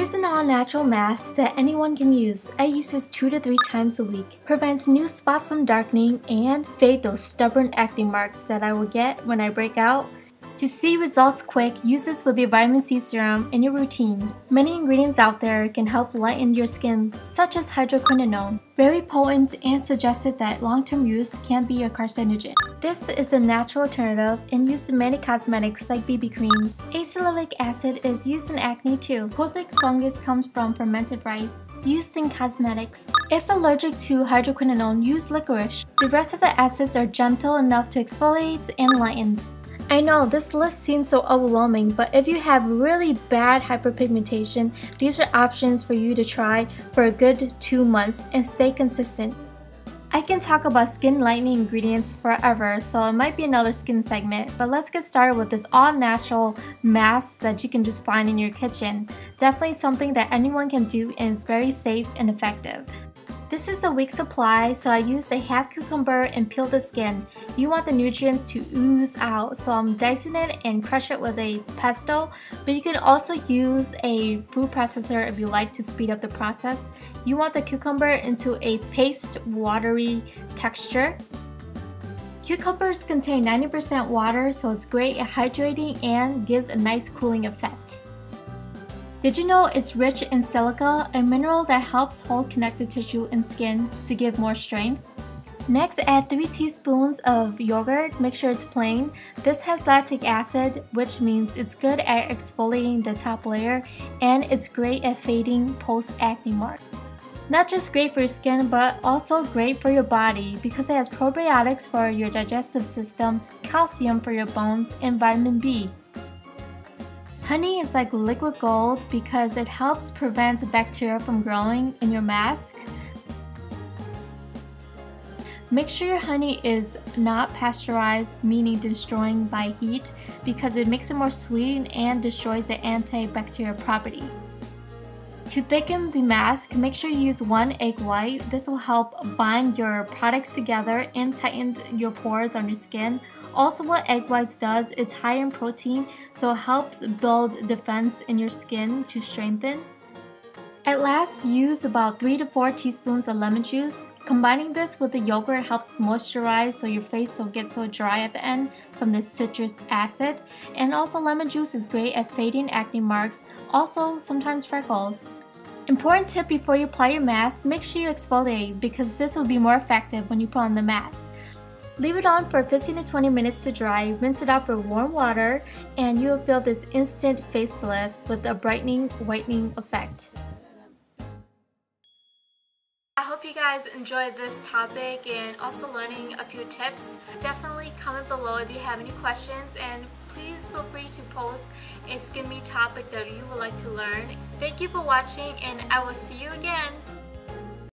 Here's an all-natural mask that anyone can use. I use this 2 to 3 times a week. Prevents new spots from darkening and fade those stubborn acne marks that I will get when I break out. To see results quick, use this with your vitamin C serum in your routine. Many ingredients out there can help lighten your skin, such as hydroquinone. Very potent and suggested that long-term use can be a carcinogen. This is a natural alternative and used in many cosmetics like BB creams. Acellulic acid is used in acne too. Posic fungus comes from fermented rice, used in cosmetics. If allergic to hydroquinone, use licorice. The rest of the acids are gentle enough to exfoliate and lighten. I know this list seems so overwhelming, but if you have really bad hyperpigmentation, these are options for you to try for a good 2 months and stay consistent. I can talk about skin lightening ingredients forever, so it might be another skin segment, but let's get started with this all-natural mask that you can just find in your kitchen. Definitely something that anyone can do, and it's very safe and effective. This is a week supply, so I used a half cucumber and peeled the skin. You want the nutrients to ooze out, so I'm dicing it and crush it with a pesto, but you can also use a food processor if you like to speed up the process. You want the cucumber into a paste watery texture. Cucumbers contain 90% water, so it's great at hydrating and gives a nice cooling effect. Did you know it's rich in silica, a mineral that helps hold connective tissue and skin to give more strength? Next, add 3 teaspoons of yogurt. Make sure it's plain. This has lactic acid, which means it's good at exfoliating the top layer, and it's great at fading post-acne mark. Not just great for your skin, but also great for your body because it has probiotics for your digestive system, calcium for your bones, and vitamin B. Honey is like liquid gold because it helps prevent bacteria from growing in your mask. Make sure your honey is not pasteurized, meaning destroying by heat, because it makes it more sweet and destroys the antibacterial property. To thicken the mask, make sure you use 1 egg white. This will help bind your products together and tighten your pores on your skin. Also, what egg whites does, it's high in protein, so it helps build defense in your skin to strengthen. At last, use about 3 to 4 teaspoons of lemon juice. Combining this with the yogurt helps moisturize so your face don't get so dry at the end from the citrus acid. And also, lemon juice is great at fading acne marks, also sometimes freckles. Important tip before you apply your mask, make sure you exfoliate because this will be more effective when you put on the mask. Leave it on for 15 to 20 minutes to dry, rinse it out with warm water, and you will feel this instant facelift with a brightening, whitening effect. I hope you guys enjoyed this topic and also learning a few tips. Definitely comment below if you have any questions, and please feel free to post a skin me topic that you would like to learn. Thank you for watching, and I will see you again.